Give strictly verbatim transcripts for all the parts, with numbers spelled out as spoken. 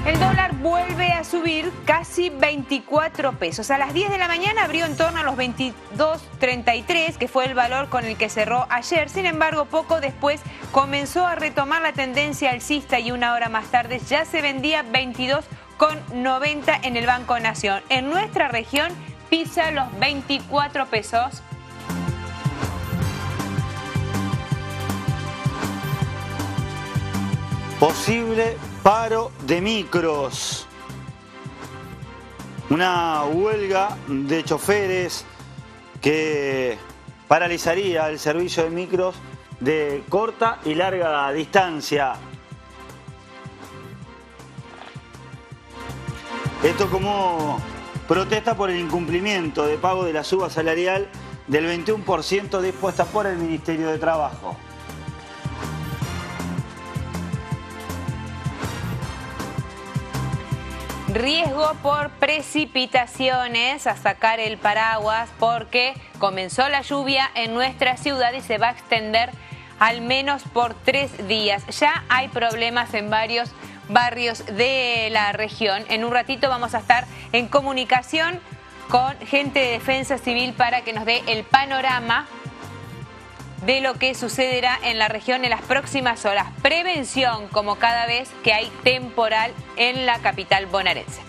El dólar vuelve a subir casi veinticuatro pesos. A las diez de la mañana abrió en torno a los veintidós treinta y tres, que fue el valor con el que cerró ayer. Sin embargo, poco después comenzó a retomar la tendencia alcista y una hora más tarde ya se vendía veintidós noventa en el Banco Nación. En nuestra región pisa los veinticuatro pesos. Posible paro de micros. Una huelga de choferes que paralizaría el servicio de micros de corta y larga distancia. Esto como protesta por el incumplimiento de pago de la suba salarial del veintiuno por ciento dispuesta por el Ministerio de Trabajo. Riesgo por precipitaciones, a sacar el paraguas porque comenzó la lluvia en nuestra ciudad y se va a extender al menos por tres días. Ya hay problemas en varios barrios de la región. En un ratito vamos a estar en comunicación con gente de Defensa Civil para que nos dé el panorama de lo que sucederá en la región en las próximas horas. Prevención, como cada vez que hay temporal en la capital bonaerense.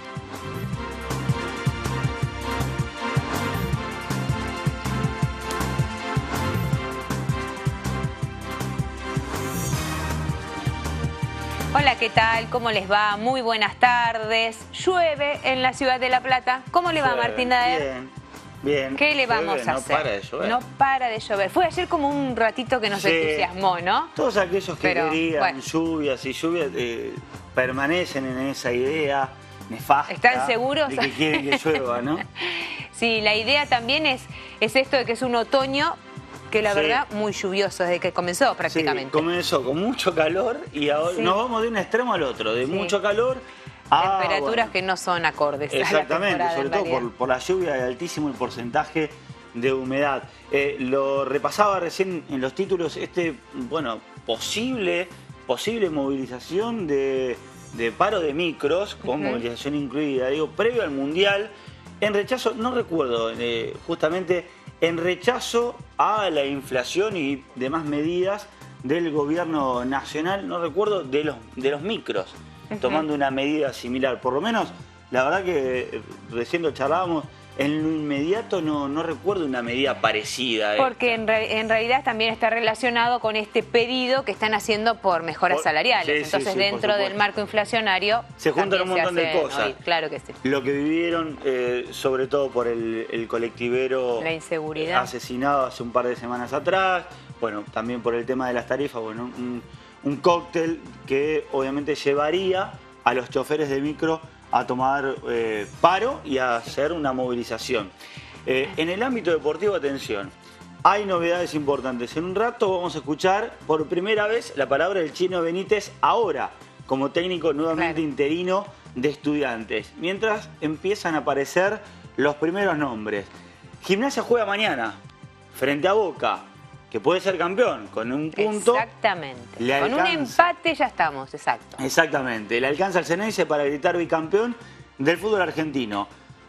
Hola, ¿qué tal? ¿Cómo les va? Muy buenas tardes. Llueve en la ciudad de La Plata. ¿Cómo le va, Martín Daer? Bien. Bien. ¿Qué le vamos llueve, a no hacer? No para de llover. No para de llover. Fue ayer como un ratito que nos sí. entusiasmó, ¿no? Todos aquellos que Pero, querían bueno. lluvias y lluvias eh, permanecen en esa idea nefasta. ¿Están seguros? De que quieren que llueva, ¿no? Sí, la idea también es, es esto de que es un otoño que la sí. verdad muy lluvioso desde que comenzó prácticamente. Sí, comenzó con mucho calor y ahora sí. nos vamos de un extremo al otro, de sí. mucho calor a temperaturas bueno, que no son acordes. Exactamente, a la sobre todo por, por la lluvia y altísimo el porcentaje de humedad. Eh, lo repasaba recién en los títulos, este, bueno, posible, posible movilización de, de paro de micros, con uh-huh. movilización incluida, digo, previo al Mundial, en rechazo, no recuerdo, eh, justamente en rechazo a la inflación y demás medidas del gobierno nacional, no recuerdo, de los, de los micros, uh-huh. tomando una medida similar. Por lo menos, la verdad que recién lo charlábamos, en lo inmediato no, no recuerdo una medida parecida. Porque en, re, en realidad también está relacionado con este pedido que están haciendo por mejoras por, salariales. Sí, Entonces, sí, sí, dentro del marco inflacionario se juntan un montón de cosas. Hoy, claro que sí. Lo que vivieron, eh, sobre todo por el, el colectivero la inseguridad. asesinado hace un par de semanas atrás. Bueno, también por el tema de las tarifas. Bueno, un, un cóctel que obviamente llevaría a los choferes de micro a tomar eh, paro y a hacer una movilización. Eh, en el ámbito deportivo, atención, hay novedades importantes. En un rato vamos a escuchar por primera vez la palabra del Chino Benítez ahora, como técnico nuevamente claro. interino de Estudiantes. Mientras empiezan a aparecer los primeros nombres. Gimnasia juega mañana frente a Boca, que puede ser campeón con un punto. Exactamente. Le con alcanza. Un empate ya estamos, exacto. Exactamente. Le alcanza al Ceneice para gritar bicampeón del fútbol argentino.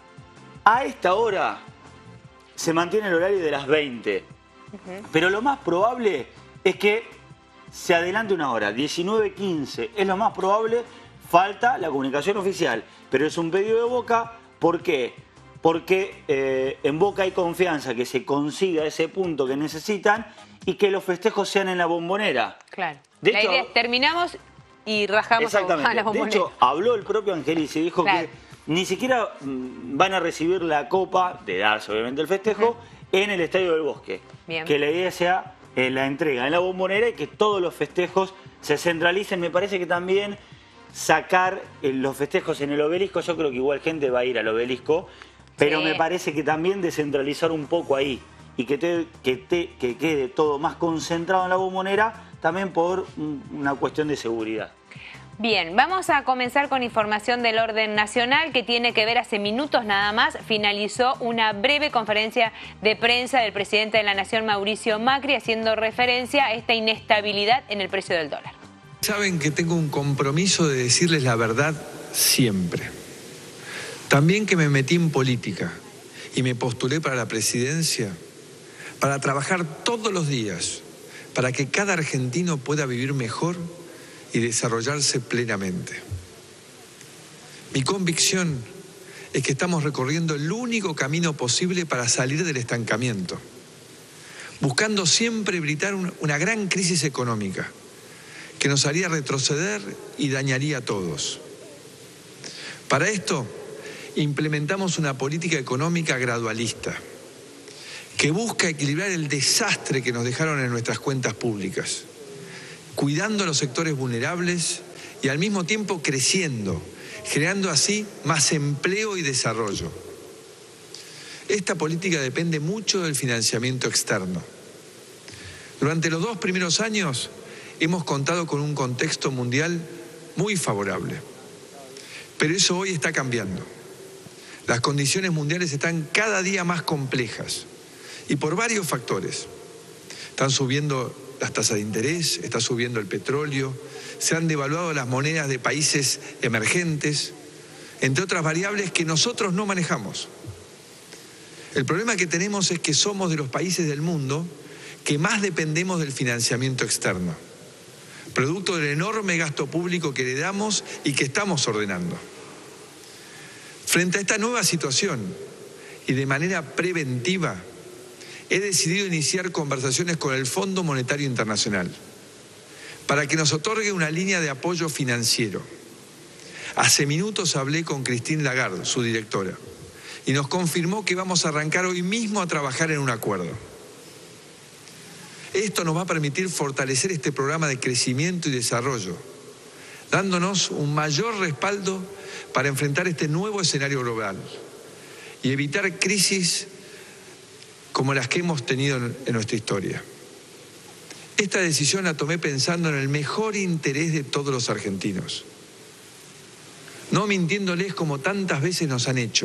A esta hora se mantiene el horario de las veinte. Uh-huh. Pero lo más probable es que se adelante una hora, diecinueve quince. Es lo más probable, falta la comunicación oficial. Pero es un pedido de Boca. ¿Por qué? Porque eh, en Boca hay confianza que se consiga ese punto que necesitan y que los festejos sean en la Bombonera. Claro. De la hecho, idea, terminamos y rajamos exactamente. a la Bombonera. De hecho, habló el propio Angelici y dijo claro. que ni siquiera van a recibir la copa, de darse obviamente el festejo, uh-huh. en el Estadio del Bosque. Bien. Que la idea sea eh, la entrega en la Bombonera y que todos los festejos se centralicen. Me parece que también sacar eh, los festejos en el Obelisco, yo creo que igual gente va a ir al Obelisco, pero sí. me parece que también descentralizar un poco ahí y que, te, que, te, que quede todo más concentrado en la Bombonera, también por una cuestión de seguridad. Bien, vamos a comenzar con información del orden nacional que tiene que ver, hace minutos nada más, finalizó una breve conferencia de prensa del presidente de la Nación, Mauricio Macri, haciendo referencia a esta inestabilidad en el precio del dólar. Saben que tengo un compromiso de decirles la verdad siempre. También que me metí en política y me postulé para la presidencia para trabajar todos los días para que cada argentino pueda vivir mejor y desarrollarse plenamente. Mi convicción es que estamos recorriendo el único camino posible para salir del estancamiento, buscando siempre evitar una gran crisis económica que nos haría retroceder y dañaría a todos. Para esto, implementamos una política económica gradualista que busca equilibrar el desastre que nos dejaron en nuestras cuentas públicas, cuidando a los sectores vulnerables y al mismo tiempo creciendo, generando así más empleo y desarrollo. Esta política depende mucho del financiamiento externo. Durante los dos primeros años hemos contado con un contexto mundial muy favorable, pero eso hoy está cambiando. Las condiciones mundiales están cada día más complejas y por varios factores. Están subiendo las tasas de interés, está subiendo el petróleo, se han devaluado las monedas de países emergentes, entre otras variables que nosotros no manejamos. El problema que tenemos es que somos de los países del mundo que más dependemos del financiamiento externo, producto del enorme gasto público que heredamos y que estamos ordenando. Frente a esta nueva situación y de manera preventiva, he decidido iniciar conversaciones con el Fondo Monetario Internacional para que nos otorgue una línea de apoyo financiero. Hace minutos hablé con Christine Lagarde, su directora, y nos confirmó que vamos a arrancar hoy mismo a trabajar en un acuerdo. Esto nos va a permitir fortalecer este programa de crecimiento y desarrollo, dándonos un mayor respaldo para enfrentar este nuevo escenario global y evitar crisis como las que hemos tenido en nuestra historia. Esta decisión la tomé pensando en el mejor interés de todos los argentinos, no mintiéndoles como tantas veces nos han hecho.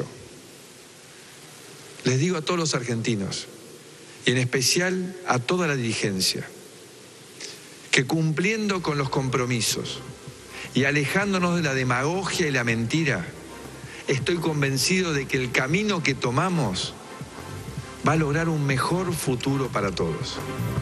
Les digo a todos los argentinos, y en especial a toda la dirigencia, que cumpliendo con los compromisos y alejándonos de la demagogia y la mentira, estoy convencido de que el camino que tomamos va a lograr un mejor futuro para todos.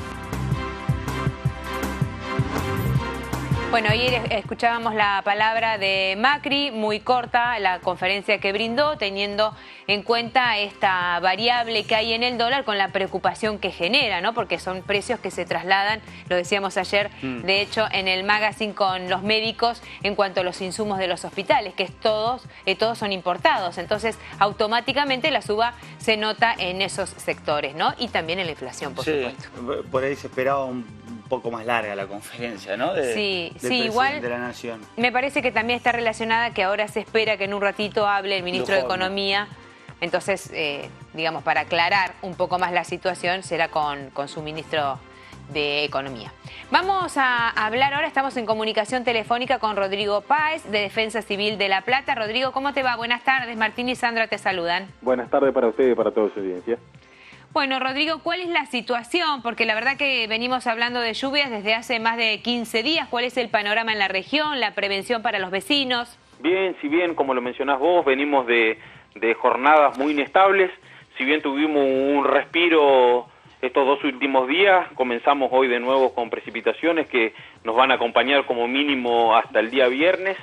Bueno, ayer escuchábamos la palabra de Macri, muy corta la conferencia que brindó, teniendo en cuenta esta variable que hay en el dólar con la preocupación que genera, ¿no? Porque son precios que se trasladan, lo decíamos ayer, mm. de hecho, en el magazine con los médicos en cuanto a los insumos de los hospitales, que es todos, eh, todos son importados. Entonces, automáticamente la suba se nota en esos sectores, ¿no? Y también en la inflación, por sí, supuesto. Por ahí se esperaba un poco más larga la conferencia, ¿no? De, sí, del sí, igual de la Nación. Me parece que también está relacionada que ahora se espera que en un ratito hable el ministro de Economía. Entonces, eh, digamos, para aclarar un poco más la situación, será con, con su ministro de Economía. Vamos a hablar ahora, estamos en comunicación telefónica con Rodrigo Páez, de Defensa Civil de La Plata. Rodrigo, ¿cómo te va? Buenas tardes, Martín y Sandra te saludan. Buenas tardes para ustedes y para toda su audiencia. Bueno, Rodrigo, ¿cuál es la situación? Porque la verdad que venimos hablando de lluvias desde hace más de quince días. ¿Cuál es el panorama en la región, la prevención para los vecinos? Bien, si bien, como lo mencionás vos, venimos de, de jornadas muy inestables. Si bien tuvimos un respiro estos dos últimos días, comenzamos hoy de nuevo con precipitaciones que nos van a acompañar como mínimo hasta el día viernes.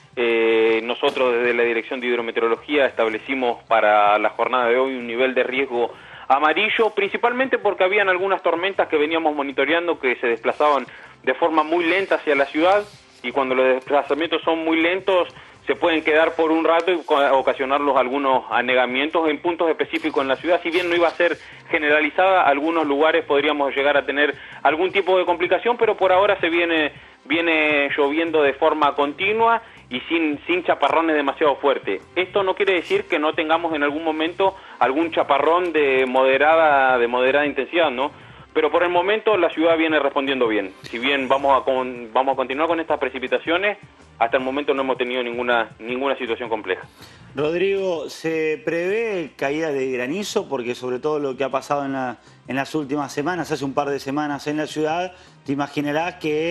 Eh, nosotros desde la Dirección de Hidrometeorología establecimos para la jornada de hoy un nivel de riesgo amarillo, principalmente porque habían algunas tormentas que veníamos monitoreando que se desplazaban de forma muy lenta hacia la ciudad, y cuando los desplazamientos son muy lentos se pueden quedar por un rato y ocasionarlos algunos anegamientos en puntos específicos en la ciudad. Si bien no iba a ser generalizada, algunos lugares podríamos llegar a tener algún tipo de complicación, pero por ahora se viene viene lloviendo de forma continua y sin, sin chaparrones demasiado fuertes. Esto no quiere decir que no tengamos en algún momento algún chaparrón de moderada, de moderada intensidad, ¿no? Pero por el momento la ciudad viene respondiendo bien. Si bien vamos a, con, vamos a continuar con estas precipitaciones, hasta el momento no hemos tenido ninguna, ninguna situación compleja. Rodrigo, ¿se prevé caída de granizo? Porque sobre todo lo que ha pasado en, la, en las últimas semanas, hace un par de semanas en la ciudad, te imaginarás que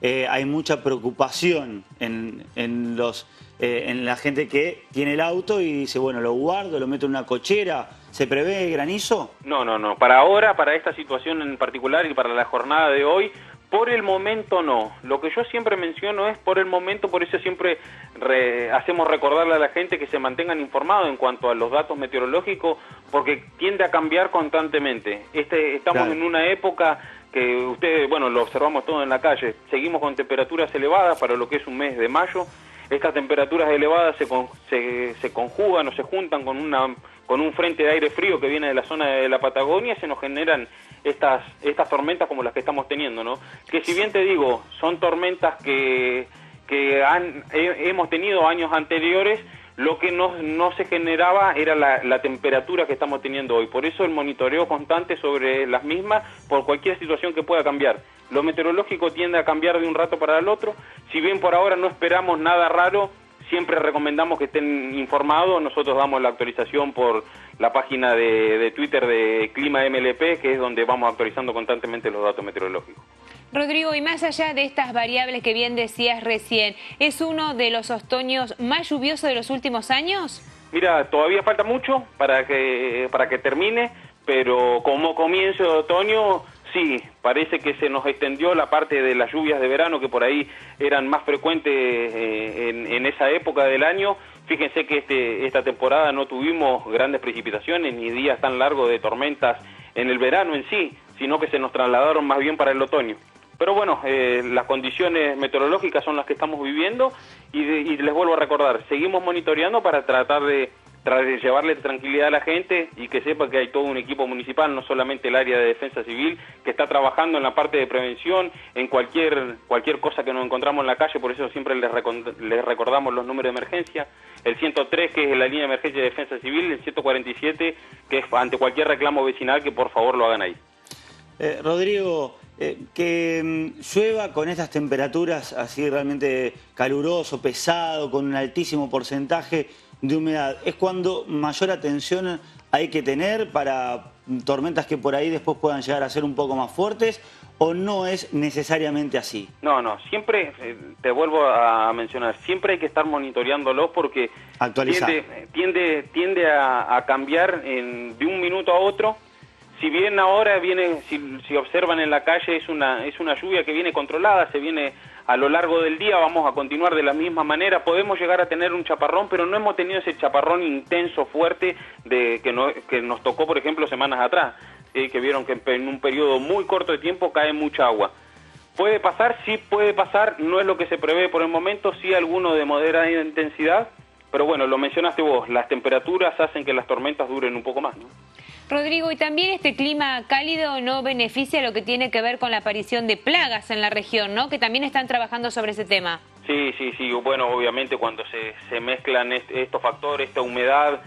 eh, hay mucha preocupación en, en, los, eh, en la gente que tiene el auto y dice, bueno, lo guardo, lo meto en una cochera. ¿Se prevé granizo? No, no, no. Para ahora, para esta situación en particular y para la jornada de hoy, por el momento no. Lo que yo siempre menciono es por el momento, por eso siempre re, hacemos recordarle a la gente que se mantengan informados en cuanto a los datos meteorológicos, porque tiende a cambiar constantemente. Este, estamos claro. en una época que ustedes, bueno, lo observamos todo en la calle, seguimos con temperaturas elevadas para lo que es un mes de mayo. Estas temperaturas elevadas se, con, se, se conjugan o se juntan con, una, con un frente de aire frío que viene de la zona de la Patagonia y se nos generan estas estas tormentas como las que estamos teniendo, ¿no? Que si bien te digo, son tormentas que, que han, he, hemos tenido años anteriores, lo que no, no se generaba era la, la temperatura que estamos teniendo hoy. Por eso el monitoreo constante sobre las mismas por cualquier situación que pueda cambiar. Lo meteorológico tiende a cambiar de un rato para el otro. Si bien por ahora no esperamos nada raro, siempre recomendamos que estén informados. Nosotros damos la actualización por la página de, de Twitter de Clima M L P, que es donde vamos actualizando constantemente los datos meteorológicos. Rodrigo, y más allá de estas variables que bien decías recién, ¿es uno de los otoños más lluviosos de los últimos años? Mira, todavía falta mucho para que, para que termine, pero como comienzo de otoño, sí, parece que se nos extendió la parte de las lluvias de verano que por ahí eran más frecuentes eh, en, en esa época del año. Fíjense que este, esta temporada no tuvimos grandes precipitaciones ni días tan largos de tormentas en el verano en sí, sino que se nos trasladaron más bien para el otoño. Pero bueno, eh, las condiciones meteorológicas son las que estamos viviendo y, de, y les vuelvo a recordar, seguimos monitoreando para tratar de, tratar de llevarle tranquilidad a la gente y que sepa que hay todo un equipo municipal, no solamente el área de defensa civil, que está trabajando en la parte de prevención, en cualquier cualquier cosa que nos encontramos en la calle, por eso siempre les, les recordamos los números de emergencia, el ciento tres que es la línea de emergencia de defensa civil, el ciento cuarenta y siete que es ante cualquier reclamo vecinal, que por favor lo hagan ahí. Eh, Rodrigo, eh, que mm, llueva con estas temperaturas así realmente caluroso, pesado, con un altísimo porcentaje de humedad, ¿es cuando mayor atención hay que tener para tormentas que por ahí después puedan llegar a ser un poco más fuertes o no es necesariamente así? No, no, siempre, eh, te vuelvo a mencionar, siempre hay que estar monitoreándolos porque tiende, tiende, tiende a, a cambiar en, de un minuto a otro. Si bien ahora viene, si, si observan en la calle, es una, es una lluvia que viene controlada, se viene a lo largo del día, vamos a continuar de la misma manera, podemos llegar a tener un chaparrón, pero no hemos tenido ese chaparrón intenso, fuerte, de que, no, que nos tocó, por ejemplo, semanas atrás, eh, que vieron que en un periodo muy corto de tiempo cae mucha agua. ¿Puede pasar? Sí puede pasar, no es lo que se prevé por el momento, sí alguno de moderada intensidad, pero bueno, lo mencionaste vos, las temperaturas hacen que las tormentas duren un poco más, ¿no? Rodrigo, y también este clima cálido no beneficia lo que tiene que ver con la aparición de plagas en la región, ¿no? Que también están trabajando sobre ese tema. Sí, sí, sí. Bueno, obviamente cuando se, se mezclan est estos factores, esta humedad,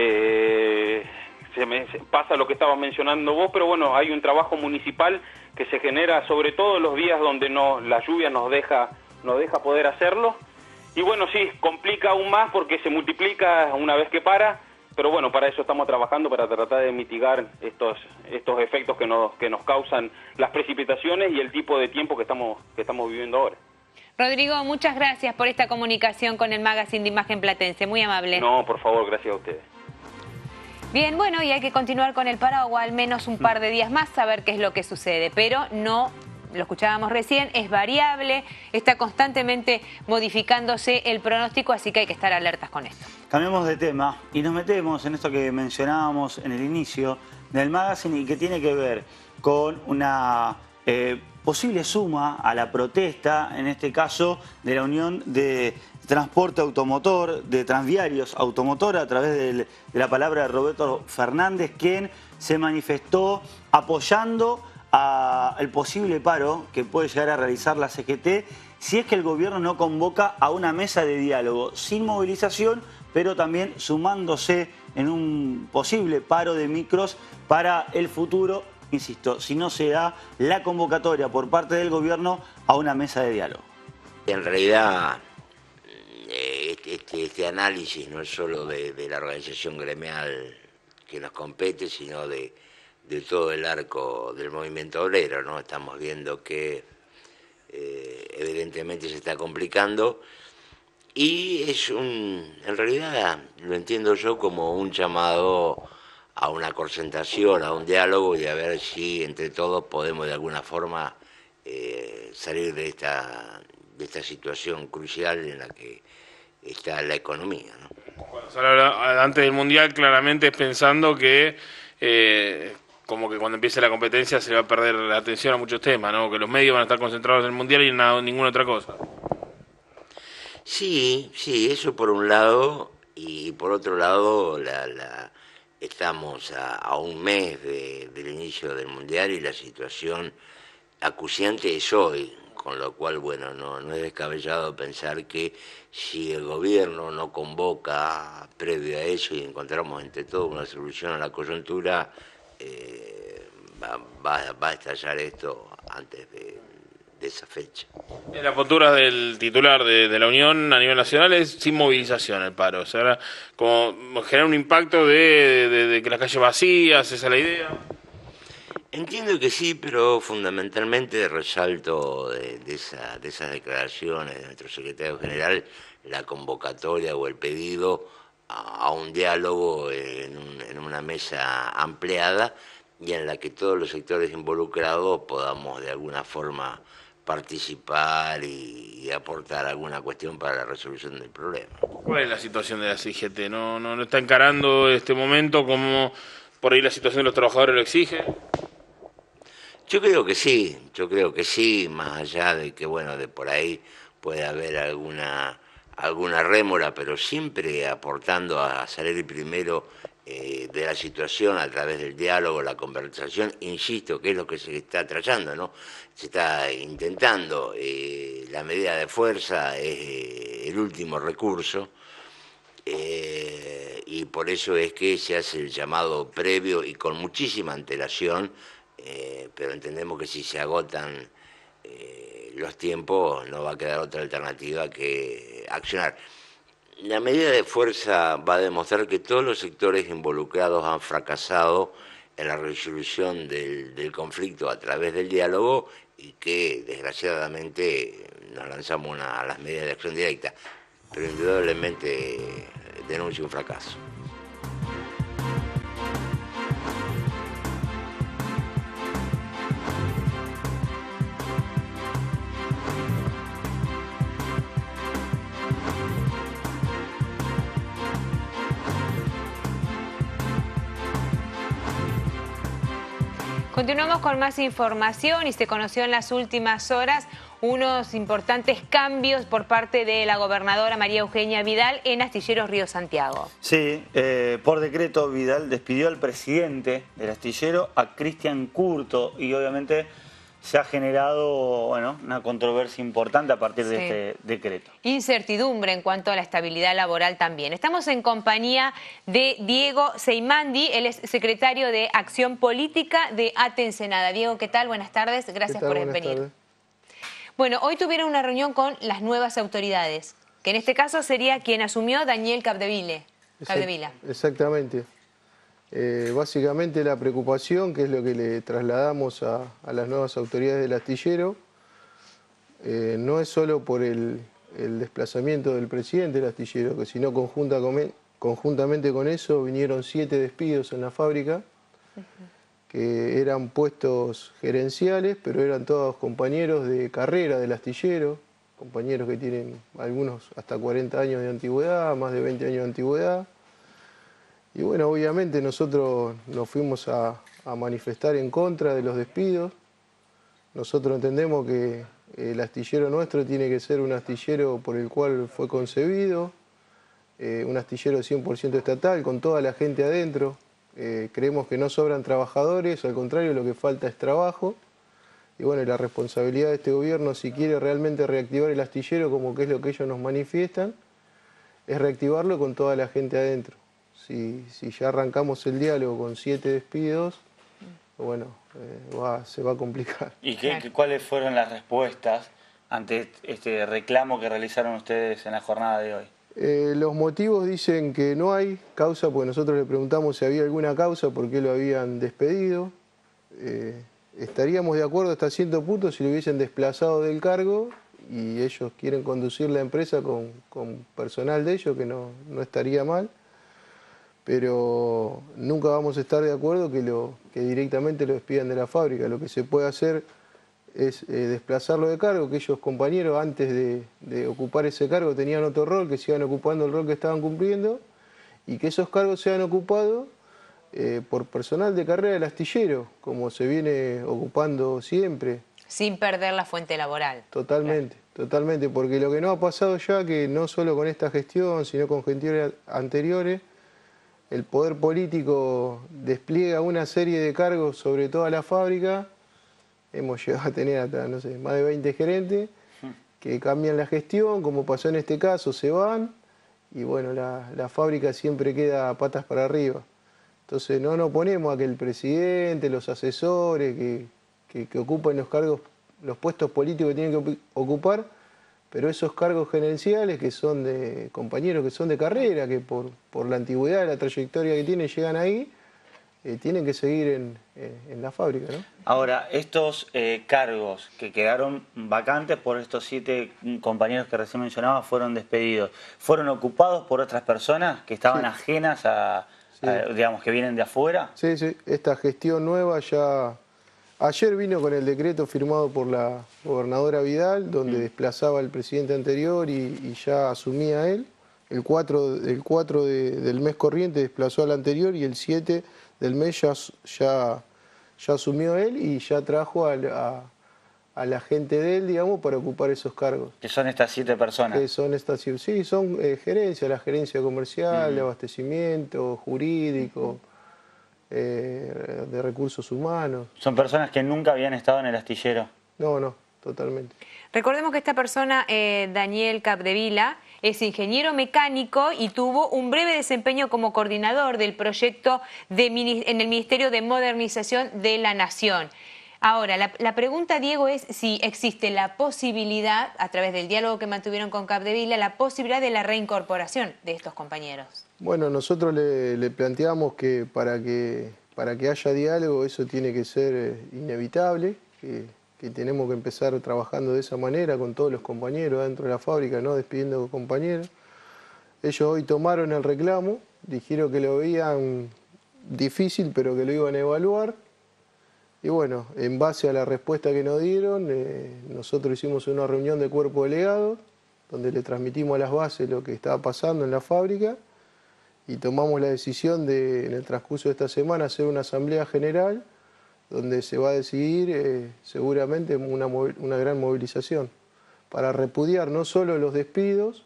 eh, se, me, se pasa lo que estabas mencionando vos, pero bueno, hay un trabajo municipal que se genera sobre todo los días donde no, la lluvia nos deja, nos deja poder hacerlo. Y bueno, sí, complica aún más porque se multiplica una vez que para. Pero bueno, para eso estamos trabajando, para tratar de mitigar estos estos efectos que nos que nos causan las precipitaciones y el tipo de tiempo que estamos que estamos viviendo ahora. Rodrigo, muchas gracias por esta comunicación con el Magazine de Imagen Platense, muy amable. No, por favor, gracias a ustedes. Bien, bueno, y hay que continuar con el paraguas al menos un par de días más a ver qué es lo que sucede, pero no... Lo escuchábamos recién, es variable, está constantemente modificándose el pronóstico, así que hay que estar alertas con esto. Cambiamos de tema y nos metemos en esto que mencionábamos en el inicio del magazine y que tiene que ver con una eh, posible suma a la protesta, en este caso de la Unión de Transporte Automotor, de Transviarios Automotor, a través del, de la palabra de Roberto Fernández, quien se manifestó apoyando al posible paro que puede llegar a realizar la C G T si es que el gobierno no convoca a una mesa de diálogo sin movilización, pero también sumándose en un posible paro de micros para el futuro, insisto, si no se da la convocatoria por parte del gobierno a una mesa de diálogo. En realidad, este, este, este análisis no es solo de, de la organización gremial que nos compete, sino de de todo el arco del movimiento obrero, ¿no? Estamos viendo que eh, evidentemente se está complicando. Y es un, en realidad lo entiendo yo como un llamado a una concentración, a un diálogo y a ver si entre todos podemos de alguna forma eh, salir de esta, de esta situación crucial en la que está la economía, ¿no? Cuando se habla antes del Mundial, claramente es pensando que eh, como que cuando empiece la competencia se va a perder la atención a muchos temas, ¿no? Que los medios van a estar concentrados en el Mundial y en nada, ninguna otra cosa. Sí, sí, eso por un lado, y por otro lado la, la, estamos a, a un mes de, del inicio del Mundial y la situación acuciante es hoy, con lo cual, bueno, no, no es descabellado pensar que si el gobierno no convoca previo a eso y encontramos entre todos una solución a la coyuntura, eh, va, va, va a estallar esto antes de, de esa fecha. En la postura del titular de, de la Unión a nivel nacional es sin movilización el paro, o sea, como generar un impacto de, de, de que las calles vacías, ¿esa es la idea? Entiendo que sí, pero fundamentalmente resalto de, de, esa, de esas declaraciones de nuestro secretario general la convocatoria o el pedido a, a un diálogo en, un, en una mesa ampliada y en la que todos los sectores involucrados podamos de alguna forma participar y, y aportar alguna cuestión para la resolución del problema. ¿Cuál es la situación de la C G T? ¿No, no, no está encarando este momento como por ahí la situación de los trabajadores lo exige? Yo creo que sí, yo creo que sí, más allá de que, bueno, de por ahí puede haber alguna, alguna rémora, pero siempre aportando a salir primero eh, de la situación a través del diálogo, la conversación, insisto, que es lo que se está tratando, ¿no? Se está intentando, eh, la medida de fuerza es eh, el último recurso, eh, y por eso es que se hace el llamado previo y con muchísima antelación. Eh, pero entendemos que si se agotan eh, los tiempos no va a quedar otra alternativa que accionar. La medida de fuerza va a demostrar que todos los sectores involucrados han fracasado en la resolución del, del conflicto a través del diálogo y que desgraciadamente nos lanzamos una, a las medidas de acción directa, pero indudablemente denuncia un fracaso. Continuamos con más información y se conoció en las últimas horas unos importantes cambios por parte de la gobernadora María Eugenia Vidal en Astilleros Río Santiago. Sí, eh, por decreto Vidal despidió al presidente del astillero, a Cristian Curto, y obviamente se ha generado, bueno, una controversia importante a partir de sí. este decreto. Incertidumbre en cuanto a la estabilidad laboral también. Estamos en compañía de Diego Seimandi, él es secretario de Acción Política de ATE Ensenada. Diego, ¿qué tal? Buenas tardes, gracias por Buenas venir. Tardes. Bueno, hoy tuvieron una reunión con las nuevas autoridades, que en este caso sería quien asumió Daniel Capdeville. Capdevila. Exactamente. Eh, básicamente la preocupación, que es lo que le trasladamos a, a las nuevas autoridades del astillero, eh, no es solo por el, el desplazamiento del presidente del astillero, sino conjunta con, conjuntamente con eso vinieron siete despidos en la fábrica, uh-huh. que eran puestos gerenciales, pero eran todos compañeros de carrera del astillero, compañeros que tienen algunos hasta cuarenta años de antigüedad, más de veinte años de antigüedad. Y bueno, obviamente nosotros nos fuimos a, a manifestar en contra de los despidos. Nosotros entendemos que el astillero nuestro tiene que ser un astillero por el cual fue concebido, eh, un astillero cien por ciento estatal, con toda la gente adentro. Eh, creemos que no sobran trabajadores, al contrario, lo que falta es trabajo. Y bueno, la responsabilidad de este gobierno, si quiere realmente reactivar el astillero, como que es lo que ellos nos manifiestan, es reactivarlo con toda la gente adentro. Si, si ya arrancamos el diálogo con siete despidos, bueno, eh, va, se va a complicar. ¿Y qué, cuáles fueron las respuestas ante este reclamo que realizaron ustedes en la jornada de hoy? Eh, los motivos dicen que no hay causa, porque nosotros le preguntamos si había alguna causa, por qué lo habían despedido. Eh, estaríamos de acuerdo hasta cierto punto si lo hubiesen desplazado del cargo y ellos quieren conducir la empresa con, con personal de ellos, que no, no estaría mal, pero nunca vamos a estar de acuerdo que, lo, que directamente lo despidan de la fábrica. Lo que se puede hacer es eh, desplazarlo de cargo, que ellos compañeros antes de, de ocupar ese cargo tenían otro rol, que sigan ocupando el rol que estaban cumpliendo y que esos cargos sean ocupados eh, por personal de carrera del astillero, como se viene ocupando siempre. Sin perder la fuente laboral. Totalmente, claro. Totalmente, porque lo que no ha pasado ya, que no solo con esta gestión, sino con gestiones anteriores, el poder político despliega una serie de cargos sobre toda la fábrica. Hemos llegado a tener hasta, no sé, más de veinte gerentes que cambian la gestión, como pasó en este caso, se van y bueno, la, la fábrica siempre queda patas para arriba. Entonces no nos ponemos a que el presidente, los asesores que, que, que ocupan los cargos, los puestos políticos que tienen que ocupar, pero esos cargos gerenciales que son de compañeros que son de carrera, que por, por la antigüedad, la trayectoria que tienen, llegan ahí, eh, tienen que seguir en, eh, en la fábrica, ¿no? Ahora, estos eh, cargos que quedaron vacantes por estos siete compañeros que recién mencionaba fueron despedidos, ¿fueron ocupados por otras personas que estaban sí. ajenas a, sí. a, digamos, que vienen de afuera? Sí, sí, esta gestión nueva ya... Ayer vino con el decreto firmado por la gobernadora Vidal, donde mm. desplazaba al presidente anterior y, y ya asumía él. El cuatro, el cuatro de, del mes corriente desplazó al anterior y el siete del mes ya, ya, ya asumió él y ya trajo a, a, a la gente de él, digamos, para ocupar esos cargos. ¿Qué son estas siete personas? Que son estas, sí, son eh, gerencias, la gerencia comercial, mm. de abastecimiento, jurídico... Mm. Eh, de recursos humanos. ¿Son personas que nunca habían estado en el astillero? No, no, totalmente. Recordemos que esta persona, eh, Daniel Capdevila, es ingeniero mecánico y tuvo un breve desempeño como coordinador del proyecto de, en el Ministerio de Modernización de la Nación. Ahora, la, la pregunta, Diego, es si existe la posibilidad, a través del diálogo que mantuvieron con Capdevila, la posibilidad de la reincorporación de estos compañeros. Bueno, nosotros le, le planteamos que para, que para que haya diálogo eso tiene que ser eh, inevitable, que, que tenemos que empezar trabajando de esa manera con todos los compañeros dentro de la fábrica, no despidiendo compañeros. Ellos hoy tomaron el reclamo, dijeron que lo veían difícil, pero que lo iban a evaluar. Y bueno, en base a la respuesta que nos dieron, eh, nosotros hicimos una reunión de cuerpo delegado, donde le transmitimos a las bases lo que estaba pasando en la fábrica, y tomamos la decisión de, en el transcurso de esta semana, hacer una asamblea general, donde se va a decidir eh, seguramente una, una gran movilización, para repudiar no solo los despidos,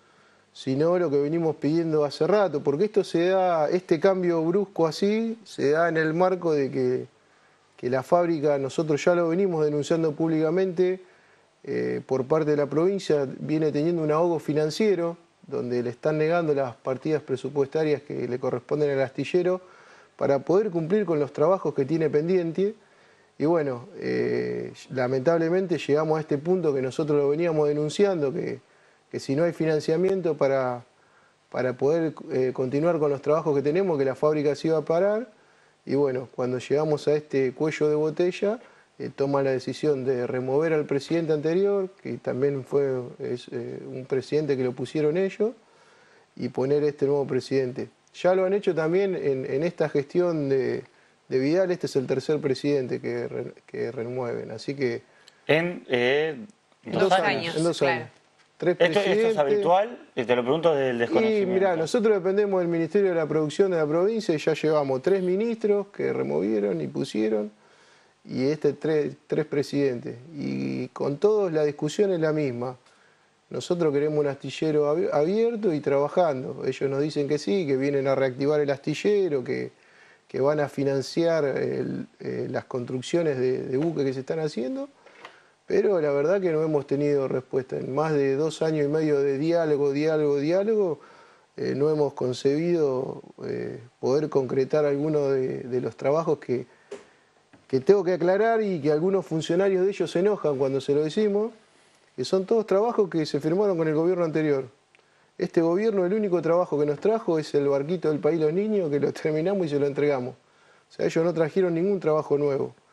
sino lo que venimos pidiendo hace rato, porque esto se da, este cambio brusco así, se da en el marco de que que la fábrica, nosotros ya lo venimos denunciando públicamente, eh, por parte de la provincia, viene teniendo un ahogo financiero, donde le están negando las partidas presupuestarias que le corresponden al astillero para poder cumplir con los trabajos que tiene pendiente. Y bueno, eh, lamentablemente llegamos a este punto que nosotros lo veníamos denunciando, que, que si no hay financiamiento para, para poder eh, continuar con los trabajos que tenemos, que la fábrica se iba a parar. Y bueno, cuando llegamos a este cuello de botella, eh, toma la decisión de remover al presidente anterior, que también fue es, eh, un presidente que lo pusieron ellos, y poner este nuevo presidente. Ya lo han hecho también en, en esta gestión de, de Vidal, este es el tercer presidente que, re, que remueven, así que... En eh, dos, dos años. años. En dos claro. años. Tres ¿Esto, ¿Esto es habitual? Te lo pregunto desde el desconocimiento. Y mirá, nosotros dependemos del Ministerio de la Producción de la provincia y ya llevamos tres ministros que removieron y pusieron y este tres, tres presidentes. Y con todos la discusión es la misma. Nosotros queremos un astillero abierto y trabajando. Ellos nos dicen que sí, que vienen a reactivar el astillero, que, que van a financiar el, eh, las construcciones de, de buques que se están haciendo. Pero la verdad que no hemos tenido respuesta. En más de dos años y medio de diálogo, diálogo, diálogo, eh, no hemos concebido eh, poder concretar alguno de, de los trabajos que, que tengo que aclarar y que algunos funcionarios de ellos se enojan cuando se lo decimos, que son todos trabajos que se firmaron con el gobierno anterior. Este gobierno, el único trabajo que nos trajo es el barquito del País Los Niños, que lo terminamos y se lo entregamos. O sea, ellos no trajeron ningún trabajo nuevo.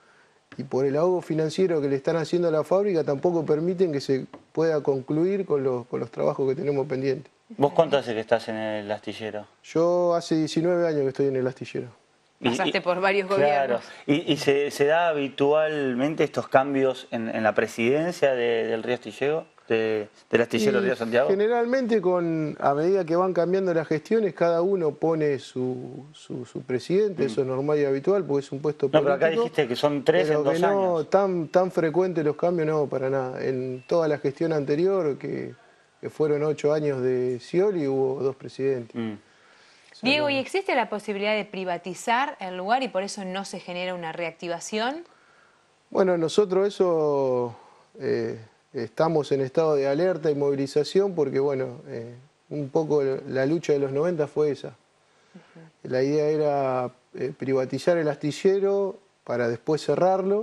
y por el ahogo financiero que le están haciendo a la fábrica tampoco permiten que se pueda concluir con los, con los trabajos que tenemos pendientes. ¿Vos cuánto hace que estás en el astillero? Yo hace diecinueve años que estoy en el astillero. Pasaste y, por varios claro. gobiernos. ¿Y, y se, se da habitualmente estos cambios en, en la presidencia de, del Río Astillero? De, del astillero Y Río Santiago. Generalmente, con, a medida que van cambiando las gestiones, cada uno pone su, su, su presidente, mm. eso es normal y habitual, porque es un puesto no, político. No, pero acá dijiste que son tres pero en dos que no, años. Tan, tan frecuentes los cambios, no, para nada. En toda la gestión anterior, que, que fueron ocho años de Scioli, hubo dos presidentes. Mm. O sea, Diego, no... ¿y existe la posibilidad de privatizar el lugar y por eso no se genera una reactivación? Bueno, nosotros eso... Eh, Estamos en estado de alerta y movilización porque, bueno, eh, un poco la lucha de los noventa fue esa. Uh-huh. La idea era eh, privatizar el astillero para después cerrarlo.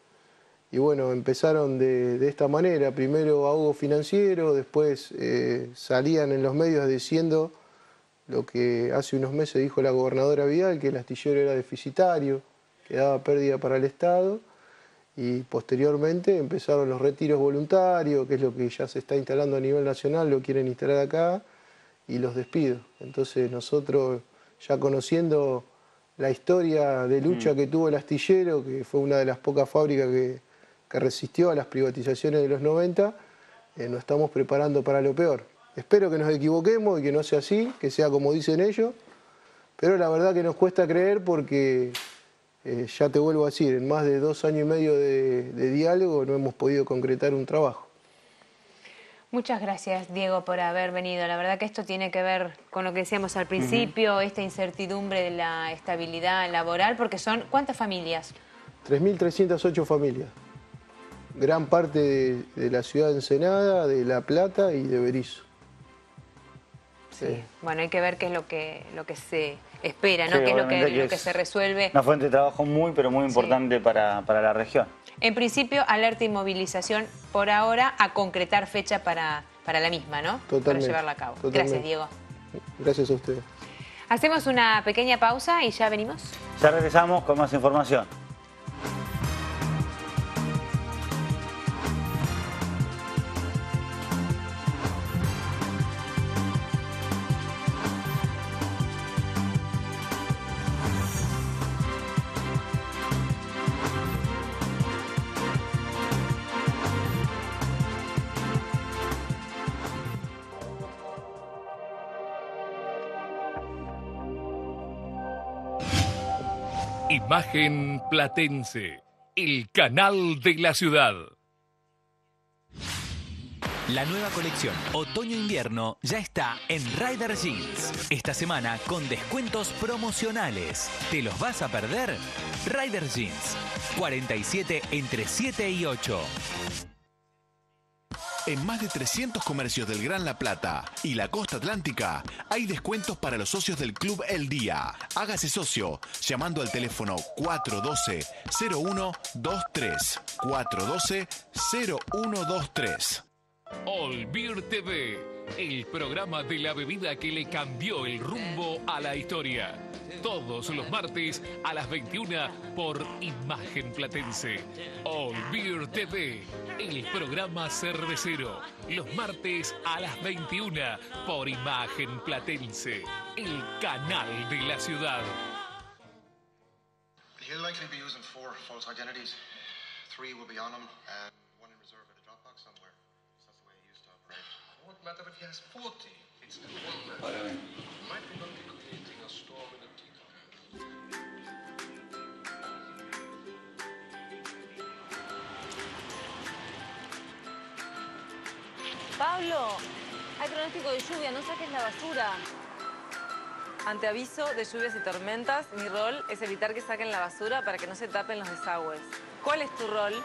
Y bueno, empezaron de, de esta manera. Primero ahogo financiero, después eh, salían en los medios diciendo lo que hace unos meses dijo la gobernadora Vidal, que el astillero era deficitario, que daba pérdida para el Estado. Y posteriormente empezaron los retiros voluntarios, que es lo que ya se está instalando a nivel nacional, lo quieren instalar acá, y los despidos. Entonces nosotros, ya conociendo la historia de lucha mm. que tuvo el astillero, que fue una de las pocas fábricas que, que resistió a las privatizaciones de los noventa, eh, nos estamos preparando para lo peor. Espero que nos equivoquemos y que no sea así, que sea como dicen ellos, pero la verdad que nos cuesta creer porque... Eh, ya te vuelvo a decir, en más de dos años y medio de, de diálogo no hemos podido concretar un trabajo. Muchas gracias, Diego, por haber venido. La verdad que esto tiene que ver con lo que decíamos al principio, uh-huh. esta incertidumbre de la estabilidad laboral, porque son, ¿cuántas familias? tres mil trescientas ocho familias. Gran parte de, de la ciudad de Ensenada, de La Plata y de Berisso. Sí. sí, bueno, hay que ver qué es lo que, lo que se espera, ¿no? Sí, qué es lo que, que lo que se resuelve. Una fuente de trabajo muy, pero muy importante sí. para, para la región. En principio, alerta y movilización por ahora a concretar fecha para, para la misma, ¿no? Totalmente. Para llevarla a cabo. Totalmente. Gracias, Diego. Gracias a ustedes. Hacemos una pequeña pausa y ya venimos. Ya regresamos con más información. Imagen Platense, el canal de la ciudad. La nueva colección Otoño-Invierno ya está en Rider Jeans. Esta semana con descuentos promocionales. ¿Te los vas a perder? Rider Jeans, cuarenta y siete entre siete y ocho. En más de trescientos comercios del Gran La Plata y la costa atlántica hay descuentos para los socios del Club El Día. Hágase socio llamando al teléfono cuatro uno dos, cero uno dos tres. cuatro uno dos, cero uno dos tres. All Beer T V, el programa de la bebida que le cambió el rumbo a la historia. Todos los martes a las veintiuna por Imagen Platense. All Beer T V, el programa cervecero. Los martes a las veintiuna por Imagen Platense, el canal de la ciudad. He'll likely be using four false identities. Three will be on him and one in reserve at a Dropbox somewhere. That's the way he used to operate. It won't matter if he has forty. It's the one man. Might be not be creating a storm in a teacup. Pablo, hay pronóstico de lluvia, no saques la basura. Ante aviso de lluvias y tormentas, mi rol es evitar que saquen la basura para que no se tapen los desagües. ¿Cuál es tu rol?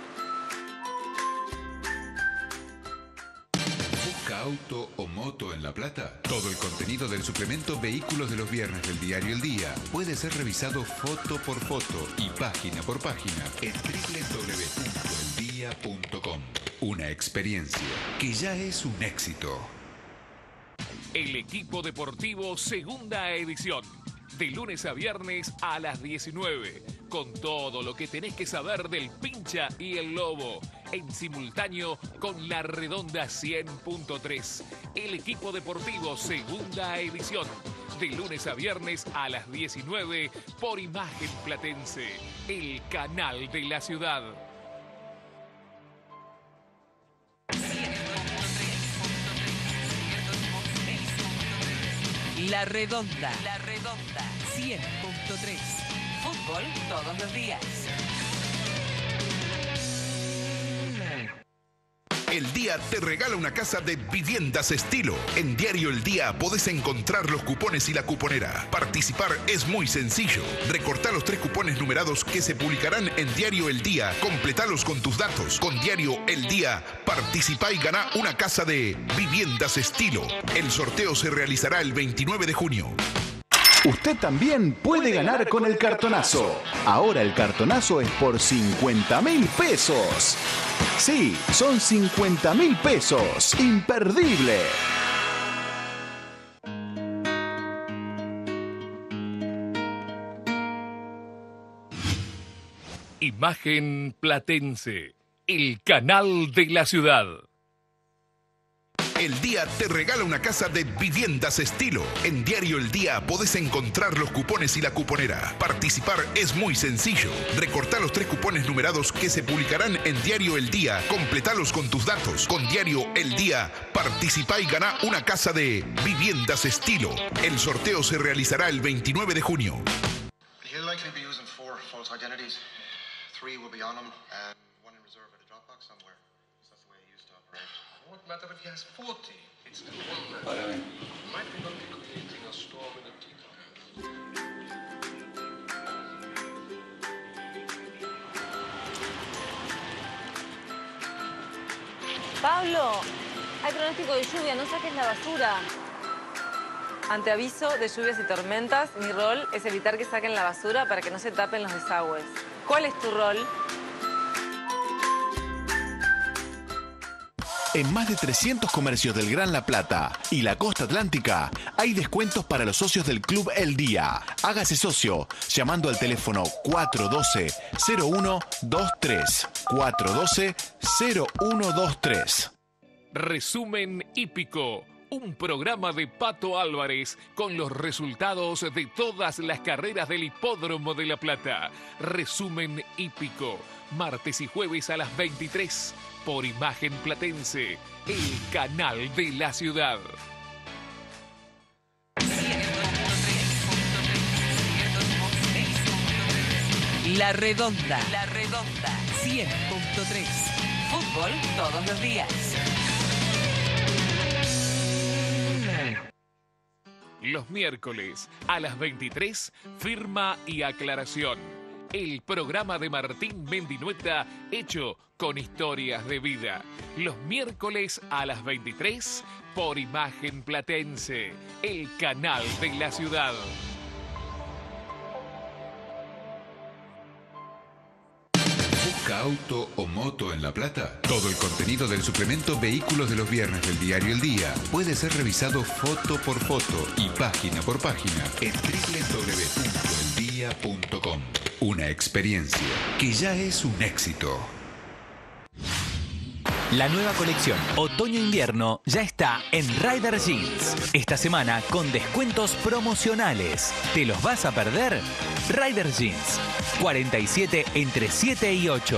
¿Busca auto o moto en La Plata? Todo el contenido del suplemento Vehículos de los Viernes del diario El Día puede ser revisado foto por foto y página por página en doble u doble u doble u punto el día punto com. Una experiencia que ya es un éxito. El equipo deportivo segunda edición. De lunes a viernes a las diecinueve. con todo lo que tenés que saber del Pincha y el Lobo, en simultáneo con La Redonda cien punto tres, el equipo deportivo segunda edición, de lunes a viernes a las diecinueve por Imagen Platense, el canal de la ciudad. La Redonda. La Redonda. cien punto tres. Fútbol todos los días. El Día te regala una casa de Viviendas Estilo. En Diario El Día podés encontrar los cupones y la cuponera. Participar es muy sencillo. Recortá los tres cupones numerados que se publicarán en Diario El Día. Completalos con tus datos. Con Diario El Día, participá y ganá una casa de Viviendas Estilo. El sorteo se realizará el veintinueve de junio. Usted también puede ganar con el cartonazo. Ahora el cartonazo es por cincuenta mil pesos. Sí, son cincuenta mil pesos. Imperdible. Imagen Platense, el canal de la ciudad. El Día te regala una casa de Viviendas Estilo. En Diario El Día podés encontrar los cupones y la cuponera. Participar es muy sencillo. Recortá los tres cupones numerados que se publicarán en Diario El Día. Completalos con tus datos. Con Diario El Día, participá y ganá una casa de Viviendas Estilo. El sorteo se realizará el veintinueve de junio. He'll likely be using four false identities. Three will be on him and one in reserve at a Dropbox somewhere. That's the way he used to operate. What matter if he has forty? It's still one man. Might be not be creating a storm in a teacup. Pablo, hay pronóstico de lluvia, no saques la basura. Ante aviso de lluvias y tormentas, mi rol es evitar que saquen la basura para que no se tapen los desagües. ¿Cuál es tu rol? En más de trescientos comercios del Gran La Plata y la costa atlántica hay descuentos para los socios del Club El Día. Hágase socio llamando al teléfono cuatro uno dos, cero uno dos tres. cuatro uno dos, cero uno dos tres. Resumen hípico. Un programa de Pato Álvarez con los resultados de todas las carreras del Hipódromo de La Plata. Resumen hípico. Martes y jueves a las veintitrés por Imagen Platense, el canal de la ciudad. La Redonda. La Redonda. cien punto tres. Fútbol todos los días. Los miércoles a las veintitrés, Firma y Aclaración. El programa de Martín Mendinueta hecho con historias de vida. Los miércoles a las veintitrés por Imagen Platense, el canal de la ciudad. ¿Busca auto o moto en La Plata? Todo el contenido del suplemento Vehículos de los Viernes del Diario El Día puede ser revisado foto por foto y página por página en doble u doble u doble u punto el día punto com. Una experiencia que ya es un éxito. La nueva colección Otoño-Invierno ya está en Rider Jeans. Esta semana con descuentos promocionales. ¿Te los vas a perder? Rider Jeans. cuarenta y siete entre siete y ocho.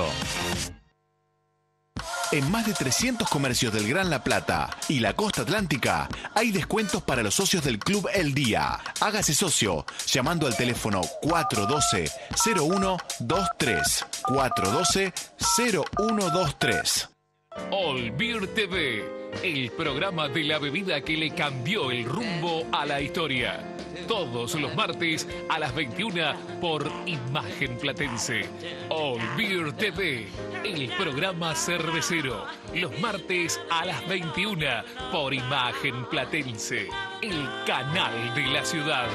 En más de trescientos comercios del Gran La Plata y la costa atlántica hay descuentos para los socios del Club El Día. Hágase socio llamando al teléfono cuatro uno dos, cero uno dos tres. cuatro uno dos, cero uno dos tres. All Beer T V, el programa de la bebida que le cambió el rumbo a la historia. Todos los martes a las veintiuna por Imagen Platense. All Beer T V, el programa cervecero. Los martes a las veintiuna por Imagen Platense, el canal de la ciudad.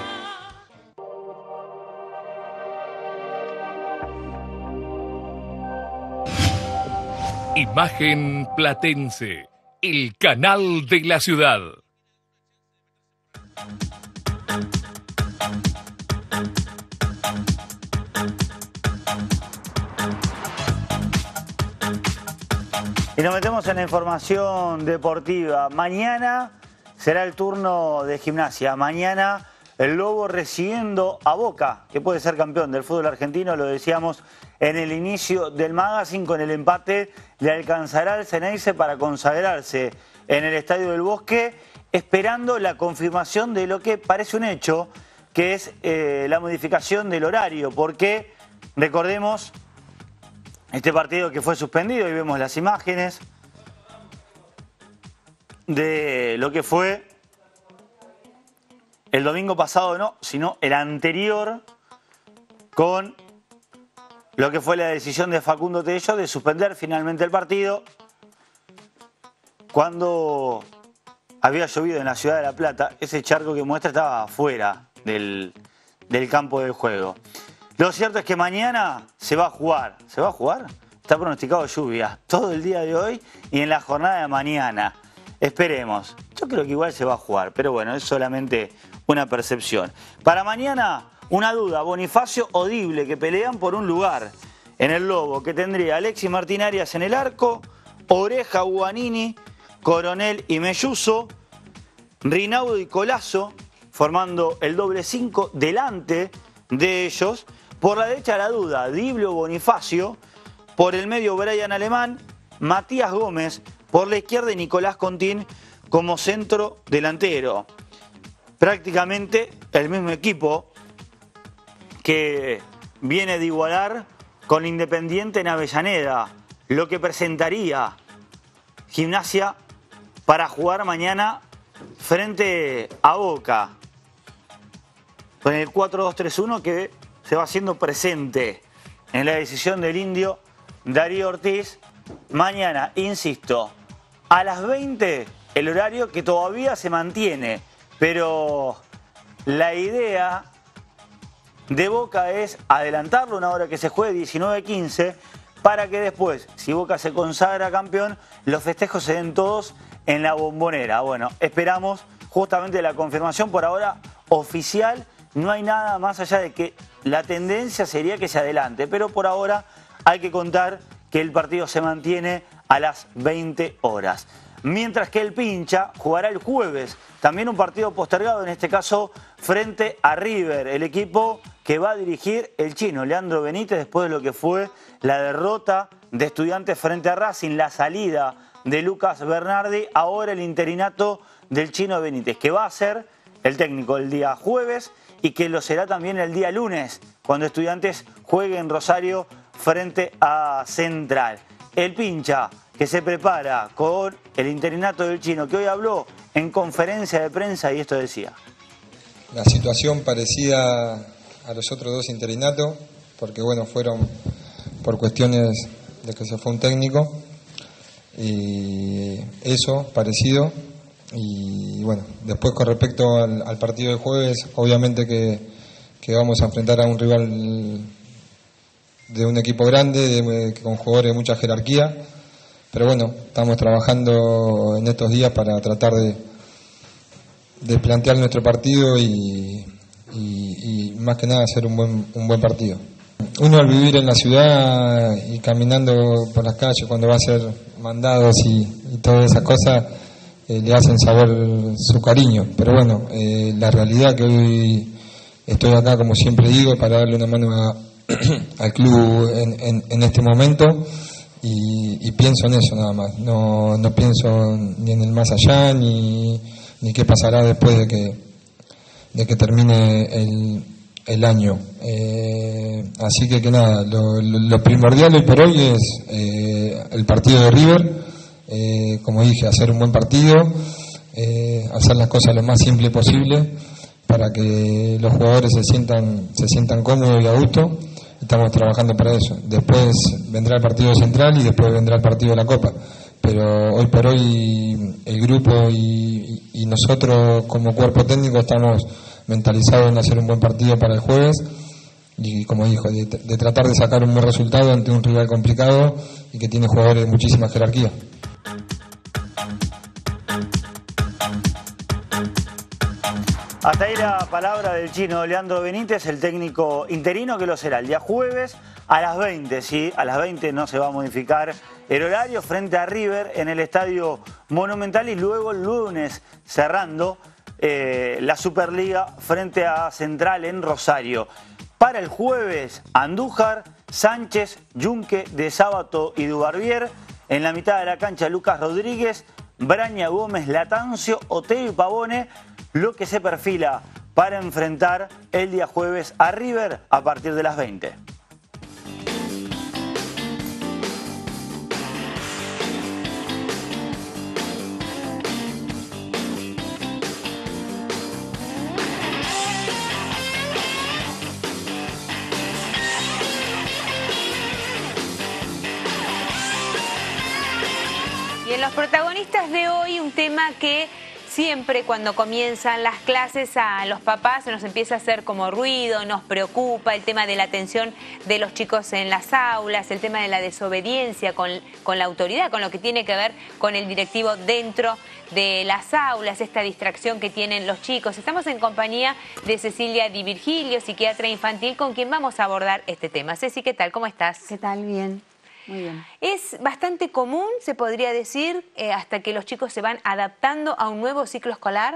Imagen Platense, el canal de la ciudad. Y nos metemos en la información deportiva. Mañana será el turno de Gimnasia. Mañana el Lobo recibiendo a Boca, que puede ser campeón del fútbol argentino, lo decíamos en el inicio del magazine. Con el empate le alcanzará al Ceneice para consagrarse en el Estadio del Bosque, esperando la confirmación de lo que parece un hecho, que es eh, la modificación del horario, porque recordemos este partido que fue suspendido, y vemos las imágenes de lo que fue el domingo pasado, no, sino el anterior, con lo que fue la decisión de Facundo Tello de suspender finalmente el partido cuando había llovido en la ciudad de La Plata. Ese charco que muestra estaba fuera del, del campo del juego. Lo cierto es que mañana se va a jugar. ¿Se va a jugar? Está pronosticado lluvia todo el día de hoy y en la jornada de mañana. Esperemos. Yo creo que igual se va a jugar, pero bueno, es solamente una percepción. Para mañana, una duda. Bonifacio o Dible, que pelean por un lugar en el Lobo, que tendría Alexis Martín Arias en el arco, Oreja, Guanini, Coronel y Melluso, Rinaudo y Colazo, formando el doble cinco delante de ellos. Por la derecha la duda, Dible o Bonifacio. Por el medio Brian Alemán, Matías Gómez. Por la izquierda y Nicolás Contín como centro delantero. Prácticamente el mismo equipo que viene de igualar con Independiente en Avellaneda. Lo que presentaría Gimnasia para jugar mañana frente a Boca. Con el cuatro dos tres uno que se va haciendo presente en la decisión del indio Darío Ortiz. Mañana, insisto, a las veinte, el horario que todavía se mantiene, pero la idea de Boca es adelantarlo una hora que se juegue, diecinueve quince, para que después, si Boca se consagra campeón, los festejos se den todos en la Bombonera. Bueno, esperamos justamente la confirmación. Por ahora oficial, no hay nada más allá de que la tendencia sería que se adelante, pero por ahora hay que contar que el partido se mantiene a las veinte horas. Mientras que el Pincha jugará el jueves, también un partido postergado, en este caso frente a River, el equipo que va a dirigir el chino Leandro Benítez después de lo que fue la derrota de Estudiantes frente a Racing, la salida de Lucas Bernardi, ahora el interinato del chino Benítez, que va a ser el técnico el día jueves y que lo será también el día lunes, cuando Estudiantes juegue en Rosario frente a Central. El Pincha, que se prepara con el interinato del chino, que hoy habló en conferencia de prensa y esto decía. La situación parecida a los otros dos interinatos, porque bueno, fueron por cuestiones de que se fue un técnico, y eso, parecido. Y bueno, después con respecto al, al partido del jueves, obviamente que, que vamos a enfrentar a un rival de un equipo grande, de, con jugadores de mucha jerarquía, pero bueno, estamos trabajando en estos días para tratar de, de plantear nuestro partido y, y, y más que nada hacer un buen, un buen partido. Uno al vivir en la ciudad y caminando por las calles cuando va a hacer mandados y, y todas esas cosas, eh, le hacen saber su cariño, pero bueno, eh, la realidad que hoy estoy acá, como siempre digo, para darle una mano a al club en, en, en este momento y, y pienso en eso nada más, no, no pienso ni en el más allá ni, ni qué pasará después de que de que termine el, el año, eh, así que que nada, lo, lo, lo primordial hoy por hoy es eh, el partido de River, eh, como dije, hacer un buen partido, eh, hacer las cosas lo más simple posible para que los jugadores se sientan se sientan cómodos y a gusto. Estamos trabajando para eso. Después vendrá el partido central y después vendrá el partido de la Copa. Pero hoy por hoy el grupo y, y nosotros como cuerpo técnico estamos mentalizados en hacer un buen partido para el jueves y, como dijo, de, de tratar de sacar un buen resultado ante un rival complicado y que tiene jugadores de muchísima jerarquía. Hasta ahí la palabra del chino Leandro Benítez, el técnico interino, que lo será el día jueves a las veinte, ¿sí? A las veinte no se va a modificar el horario frente a River en el Estadio Monumental y luego el lunes cerrando eh, la Superliga frente a Central en Rosario. Para el jueves, Andújar, Sánchez, Yunque, De Sábato y Dubarbier. En la mitad de la cancha, Lucas Rodríguez, Braña, Gómez, Latancio, Otero y Pavone, lo que se perfila para enfrentar el día jueves a River a partir de las veinte. Y en los protagonistas de hoy, un tema que siempre cuando comienzan las clases a los papás se nos empieza a hacer como ruido, nos preocupa el tema de la atención de los chicos en las aulas, el tema de la desobediencia con, con la autoridad, con lo que tiene que ver con el directivo dentro de las aulas, esta distracción que tienen los chicos. Estamos en compañía de Cecilia Di Virgilio, psiquiatra infantil, con quien vamos a abordar este tema. Ceci, ¿qué tal? ¿Cómo estás? ¿Qué tal? Bien. Muy bien. Es bastante común, se podría decir, eh, hasta que los chicos se van adaptando a un nuevo ciclo escolar.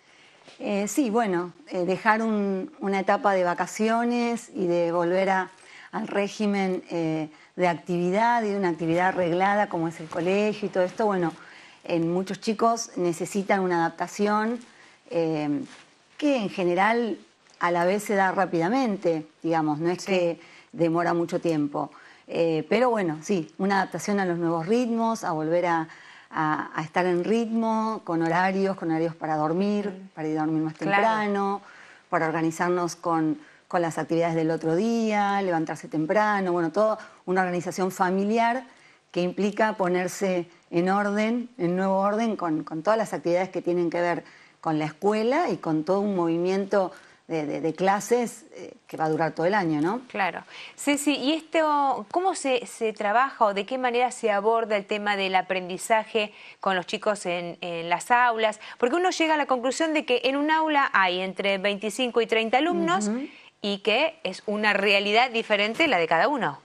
Eh, sí, bueno, eh, dejar un, una etapa de vacaciones y de volver a, al régimen eh, de actividad y de una actividad arreglada como es el colegio y todo esto, bueno, en muchos chicos necesitan una adaptación eh, que en general a la vez se da rápidamente, digamos, no es sí. que demora mucho tiempo. Eh, pero bueno, sí, una adaptación a los nuevos ritmos, a volver a, a, a estar en ritmo, con horarios, con horarios para dormir, mm. para ir a dormir más temprano, claro. para organizarnos con, con las actividades del otro día, levantarse temprano, bueno, toda una organización familiar que implica ponerse en orden, en nuevo orden, con, con todas las actividades que tienen que ver con la escuela y con todo un movimiento De, de, de clases eh, que va a durar todo el año, ¿no? Claro. Ceci, ¿y esto cómo se, se trabaja o de qué manera se aborda el tema del aprendizaje con los chicos en, en las aulas? Porque uno llega a la conclusión de que en un aula hay entre veinticinco y treinta alumnos uh-huh. y que es una realidad diferente la de cada uno.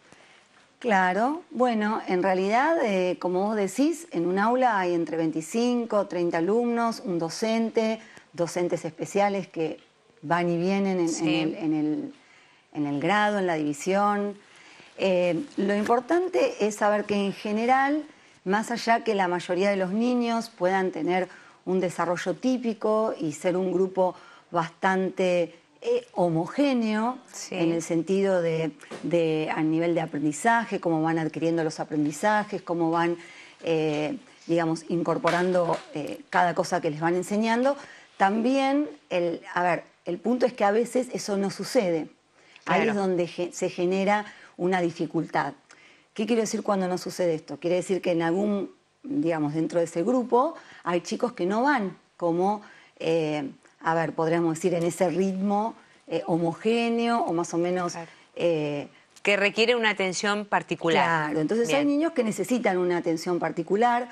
Claro. Bueno, en realidad, eh, como vos decís, en un aula hay entre veinticinco, treinta alumnos, un docente, docentes especiales que van y vienen en, sí. en, el, en, el, en el grado, en la división. Eh, lo importante es saber que en general, más allá que la mayoría de los niños puedan tener un desarrollo típico y ser un grupo bastante eh, homogéneo, sí. en el sentido de, de a nivel de aprendizaje, cómo van adquiriendo los aprendizajes, cómo van, eh, digamos, incorporando eh, cada cosa que les van enseñando. También, el, a ver, el punto es que a veces eso no sucede. Claro. Ahí es donde ge se genera una dificultad. ¿Qué quiero decir cuando no sucede esto? Quiere decir que en algún, digamos, dentro de ese grupo hay chicos que no van como, eh, a ver, podríamos decir, en ese ritmo eh, homogéneo o más o menos... Claro. Eh, que requiere una atención particular. Claro, entonces Bien. hay niños que necesitan una atención particular.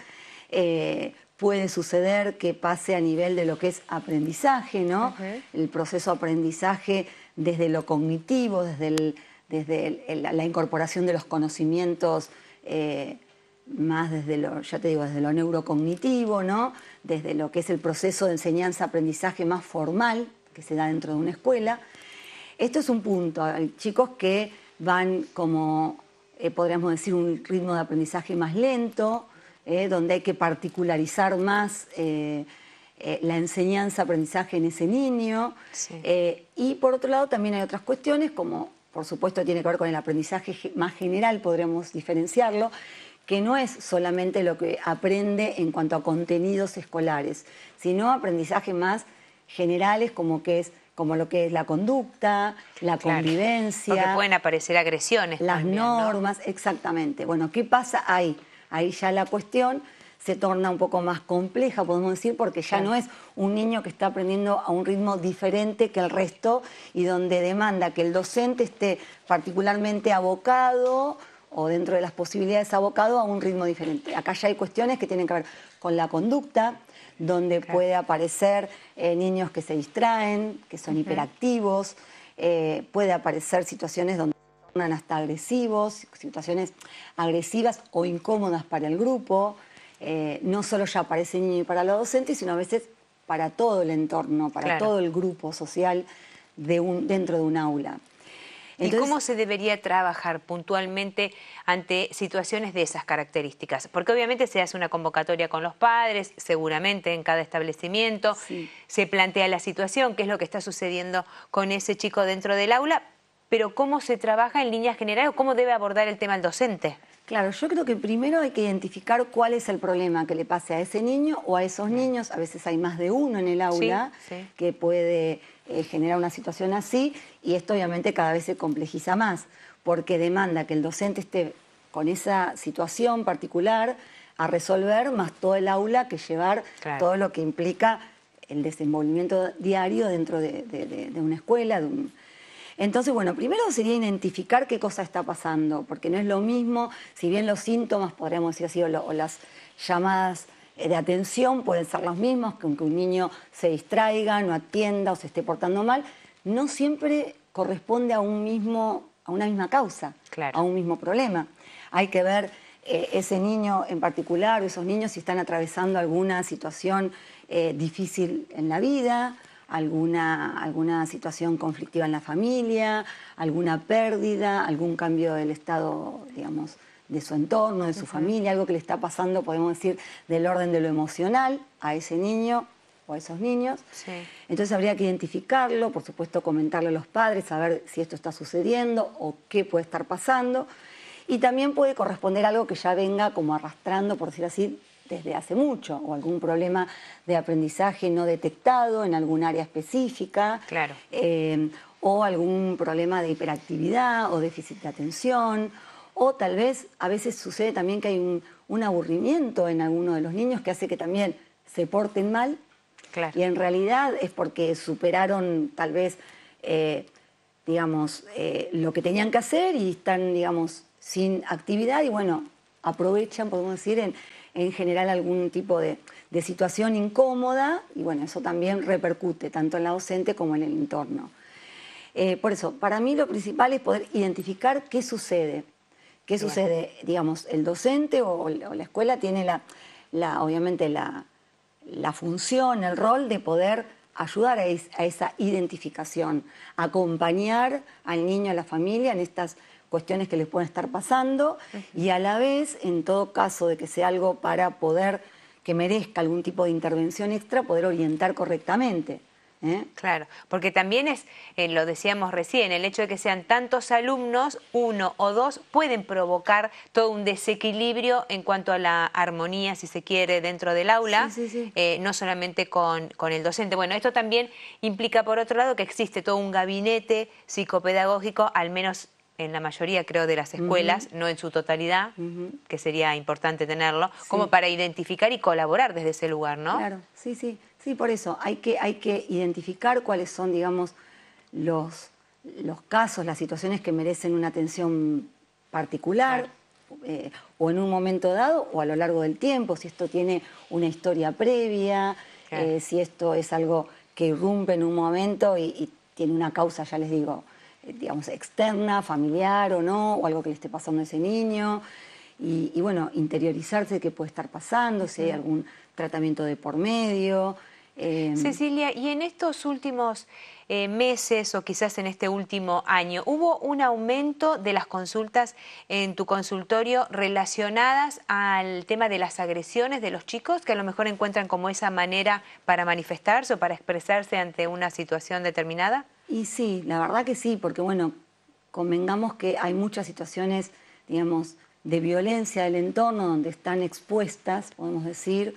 Eh, Puede suceder que pase a nivel de lo que es aprendizaje, ¿no? Uh-huh. El proceso de aprendizaje desde lo cognitivo, desde, el, desde el, el, la incorporación de los conocimientos, eh, más desde lo, ya te digo, desde lo neurocognitivo, ¿no? Desde lo que es el proceso de enseñanza-aprendizaje más formal que se da dentro de una escuela. Esto es un punto. Hay chicos que van como, eh, podríamos decir, un ritmo de aprendizaje más lento, Eh, donde hay que particularizar más eh, eh, la enseñanza-aprendizaje en ese niño. Sí. Eh, y por otro lado también hay otras cuestiones, como por supuesto tiene que ver con el aprendizaje más general, podríamos diferenciarlo, que no es solamente lo que aprende en cuanto a contenidos escolares, sino aprendizaje más generales como que es como lo que es la conducta, la claro, convivencia. Porque pueden aparecer agresiones. Las también, normas, ¿no? Exactamente. Bueno, ¿qué pasa ahí? Ahí ya la cuestión se torna un poco más compleja, podemos decir, porque ya no es un niño que está aprendiendo a un ritmo diferente que el resto y donde demanda que el docente esté particularmente abocado o dentro de las posibilidades abocado a un ritmo diferente. Acá ya hay cuestiones que tienen que ver con la conducta, donde claro. puede aparecer eh, niños que se distraen, que son uh-huh. hiperactivos, eh, puede aparecer situaciones donde hasta agresivos, situaciones agresivas o incómodas para el grupo, eh, no solo ya para ese niño y para los docentes, sino a veces para todo el entorno, para Claro. todo el grupo social de un, dentro de un aula. Entonces, ¿y cómo se debería trabajar puntualmente ante situaciones de esas características? Porque obviamente se hace una convocatoria con los padres, seguramente en cada establecimiento, sí. se plantea la situación, qué es lo que está sucediendo con ese chico dentro del aula, pero ¿cómo se trabaja en líneas generales o cómo debe abordar el tema el docente? Claro, yo creo que primero hay que identificar cuál es el problema que le pase a ese niño o a esos niños. A veces hay más de uno en el aula sí, sí. que puede eh, generar una situación así, y esto obviamente cada vez se complejiza más porque demanda que el docente esté con esa situación particular a resolver, más todo el aula que llevar claro. todo lo que implica el desenvolvimiento diario dentro de, de, de, de una escuela, de un... Entonces, bueno, primero sería identificar qué cosa está pasando, porque no es lo mismo, si bien los síntomas, podríamos decir así, o, lo, o las llamadas de atención pueden ser los mismos, que aunque un niño se distraiga, no atienda o se esté portando mal, no siempre corresponde a, un mismo, a una misma causa, claro. a un mismo problema. Hay que ver eh, ese niño en particular, o esos niños si están atravesando alguna situación eh, difícil en la vida, Alguna, alguna situación conflictiva en la familia, alguna pérdida, algún cambio del estado, digamos, de su entorno, de su uh-huh. familia, algo que le está pasando, podemos decir, del orden de lo emocional a ese niño o a esos niños. Sí. Entonces habría que identificarlo, por supuesto comentarle a los padres, saber si esto está sucediendo o qué puede estar pasando. Y también puede corresponder algo que ya venga como arrastrando, por decir así, desde hace mucho, o algún problema de aprendizaje no detectado en algún área específica, claro. eh, o algún problema de hiperactividad o déficit de atención, o tal vez a veces sucede también que hay un, un aburrimiento en alguno de los niños que hace que también se porten mal, claro. y en realidad es porque superaron tal vez, eh, digamos, eh, lo que tenían que hacer y están, digamos, sin actividad y bueno, aprovechan, podemos decir, en en general algún tipo de, de situación incómoda y bueno, eso también repercute tanto en la docente como en el entorno. Eh, por eso, para mí lo principal es poder identificar qué sucede. ¿Qué Bien. sucede? Digamos, el docente o, o la escuela tiene la, la, obviamente la, la función, el rol de poder ayudar a, es, a esa identificación, acompañar al niño, a la familia en estas cuestiones que les pueden estar pasando uh-huh. y a la vez, en todo caso de que sea algo para poder, que merezca algún tipo de intervención extra, poder orientar correctamente. ¿eh? Claro, porque también es, eh, lo decíamos recién, el hecho de que sean tantos alumnos, uno o dos, pueden provocar todo un desequilibrio en cuanto a la armonía, si se quiere, dentro del aula, sí, sí, sí. Eh, no solamente con, con el docente. Bueno, esto también implica, por otro lado, que existe todo un gabinete psicopedagógico, al menos en la mayoría, creo, de las escuelas, uh-huh. no en su totalidad, uh-huh. que sería importante tenerlo, sí. como para identificar y colaborar desde ese lugar, ¿no? Claro, sí, sí, sí, por eso hay que, hay que identificar cuáles son, digamos, los, los casos, las situaciones que merecen una atención particular, claro. eh, o en un momento dado, o a lo largo del tiempo, si esto tiene una historia previa, claro. eh, si esto es algo que irrumpe en un momento y, y tiene una causa, ya les digo, digamos, externa, familiar o no, o algo que le esté pasando a ese niño. Y, y bueno, interiorizarse de qué puede estar pasando, si hay algún tratamiento de por medio. Eh... Cecilia, y en estos últimos eh, meses o quizás en este último año, ¿hubo un aumento de las consultas en tu consultorio relacionadas al tema de las agresiones de los chicos, que a lo mejor encuentran como esa manera para manifestarse o para expresarse ante una situación determinada? Y sí, la verdad que sí, porque bueno, convengamos que hay muchas situaciones, digamos, de violencia del entorno donde están expuestas, podemos decir,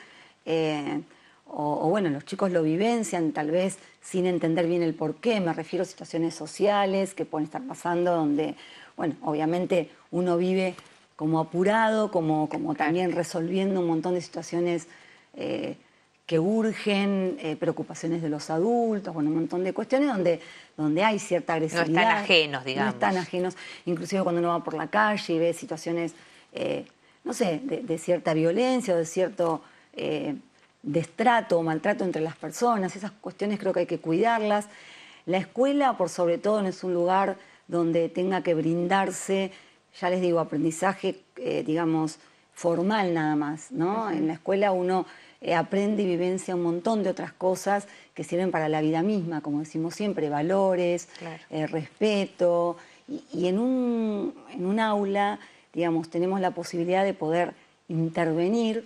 eh, o, o bueno, los chicos lo vivencian tal vez sin entender bien el porqué, me refiero a situaciones sociales que pueden estar pasando donde, bueno, obviamente uno vive como apurado, como, como también resolviendo un montón de situaciones eh, que urgen, eh, preocupaciones de los adultos, bueno, un montón de cuestiones donde, donde hay cierta agresividad. No están ajenos, digamos. No están ajenos, inclusive cuando uno va por la calle y ve situaciones, eh, no sé, de, de cierta violencia o de cierto eh, destrato o maltrato entre las personas, esas cuestiones creo que hay que cuidarlas. La escuela, por sobre todo, no es un lugar donde tenga que brindarse, ya les digo, aprendizaje, eh, digamos, formal nada más, ¿no? Uh-huh. En la escuela uno eh, aprende y vivencia un montón de otras cosas que sirven para la vida misma, como decimos siempre, valores, claro. eh, respeto, y, y en, un, en un aula, digamos, tenemos la posibilidad de poder intervenir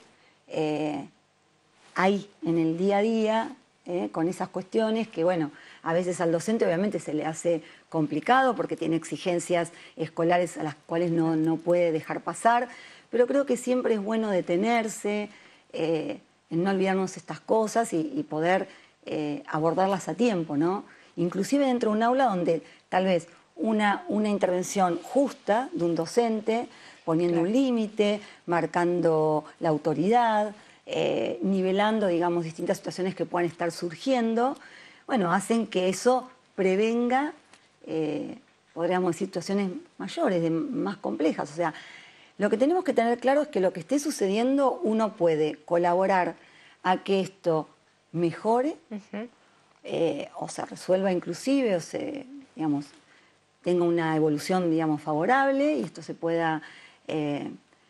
eh, ahí, en el día a día, eh, con esas cuestiones que, bueno, a veces al docente obviamente se le hace complicado porque tiene exigencias escolares a las cuales no, no puede dejar pasar, pero creo que siempre es bueno detenerse, eh, en no olvidarnos estas cosas y, y poder eh, abordarlas a tiempo, ¿no? Inclusive dentro de un aula donde tal vez una, una intervención justa de un docente, poniendo claro. un límite, marcando la autoridad, eh, nivelando, digamos, distintas situaciones que puedan estar surgiendo, bueno, hacen que eso prevenga, eh, podríamos decir, situaciones mayores, de, más complejas. O sea, lo que tenemos que tener claro es que lo que esté sucediendo, uno puede colaborar a que esto mejore, uh-huh. eh, o se resuelva inclusive, o se, digamos, tenga una evolución, digamos, favorable y esto se pueda eh,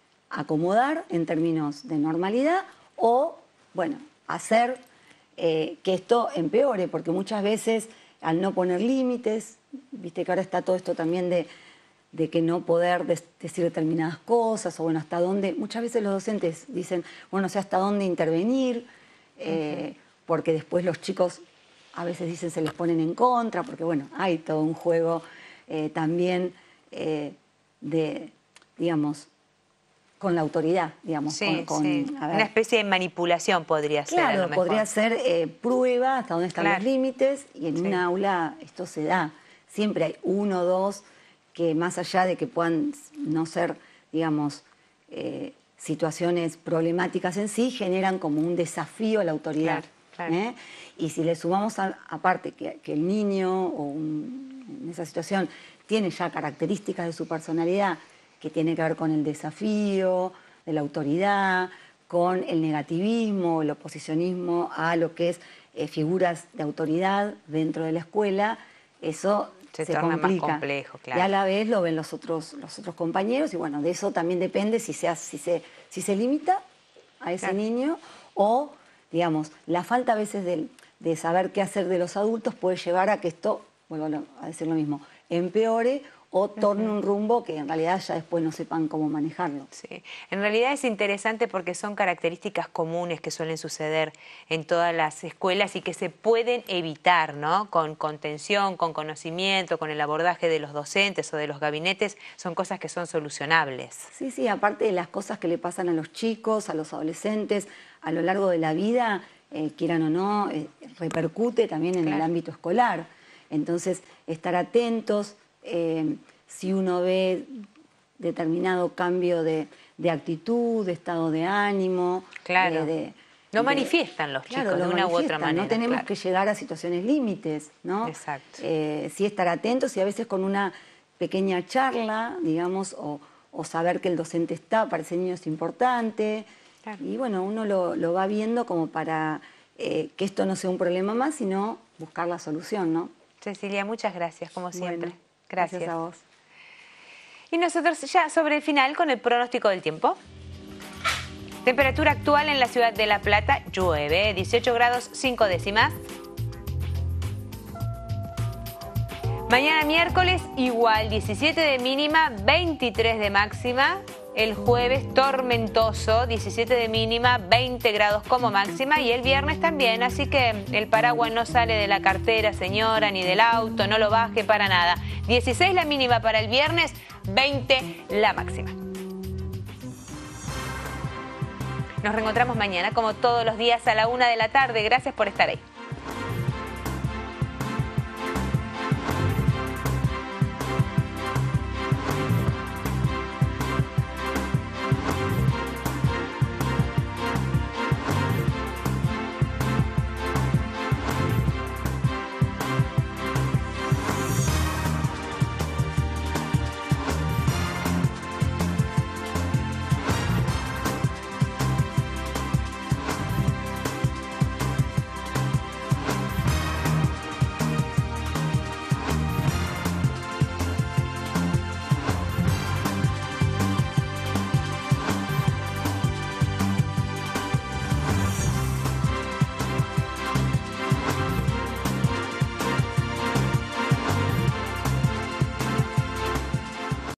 acomodar en términos de normalidad o, bueno, hacer eh, que esto empeore, porque muchas veces al no poner límites, viste que ahora está todo esto también de, de que no poder des, decir determinadas cosas, o bueno, hasta dónde, muchas veces los docentes dicen, bueno, no sé hasta dónde intervenir, eh, uh-huh. porque después los chicos a veces dicen se les ponen en contra, porque bueno, hay todo un juego eh, también eh, de, digamos, con la autoridad, digamos. Sí, con, con, sí. A ver. Una especie de manipulación podría ser. Claro, a lo mejor. podría ser eh, prueba hasta dónde están claro. los límites, y en sí. un aula esto se da. Siempre hay uno o dos que, más allá de que puedan no ser, digamos, eh, situaciones problemáticas en sí, generan como un desafío a la autoridad. Claro, claro. ¿eh? Y si le sumamos a, aparte que, que el niño o un, en esa situación tiene ya características de su personalidad que tiene que ver con el desafío de la autoridad, con el negativismo, el oposicionismo a lo que es eh, figuras de autoridad dentro de la escuela, eso se, se torna complica. más complejo, claro. Y a la vez lo ven los otros, los otros compañeros, y bueno, de eso también depende si se, si se, si se limita a ese claro. niño, o, digamos, la falta a veces de, de saber qué hacer de los adultos puede llevar a que esto, vuelvo a decir lo mismo, empeore o torne uh-huh. un rumbo que en realidad ya después no sepan cómo manejarlo. Sí. En realidad es interesante porque son características comunes que suelen suceder en todas las escuelas y que se pueden evitar, ¿no? Con contención, con conocimiento, con el abordaje de los docentes o de los gabinetes, son cosas que son solucionables. Sí, sí, aparte de las cosas que le pasan a los chicos, a los adolescentes, a lo largo de la vida, eh, quieran o no, eh, repercute también en claro. el ámbito escolar. Entonces, estar atentos. Eh, si uno ve determinado cambio de, de actitud, de estado de ánimo. Claro. Eh, de, no de, manifiestan los claro, chicos de una u otra manera. No tenemos claro. que llegar a situaciones límites, ¿no? Exacto. Eh, sí estar atentos y a veces con una pequeña charla, digamos, o, o saber que el docente está, para ese niño es importante. Claro. Y bueno, uno lo, lo va viendo como para eh, que esto no sea un problema más, sino buscar la solución, ¿no? Cecilia, muchas gracias, como siempre. Bueno. Gracias. Gracias a vos. Y nosotros ya sobre el final con el pronóstico del tiempo. Temperatura actual en la ciudad de La Plata, llueve, dieciocho grados cinco décimas. Mañana miércoles igual, diecisiete de mínima, veintitrés de máxima. El jueves tormentoso, diecisiete de mínima, veinte grados como máxima, y el viernes también, así que el paraguas no sale de la cartera, señora, ni del auto, no lo baje para nada. dieciséis la mínima para el viernes, veinte la máxima. Nos reencontramos mañana, como todos los días, a la una de la tarde. Gracias por estar ahí.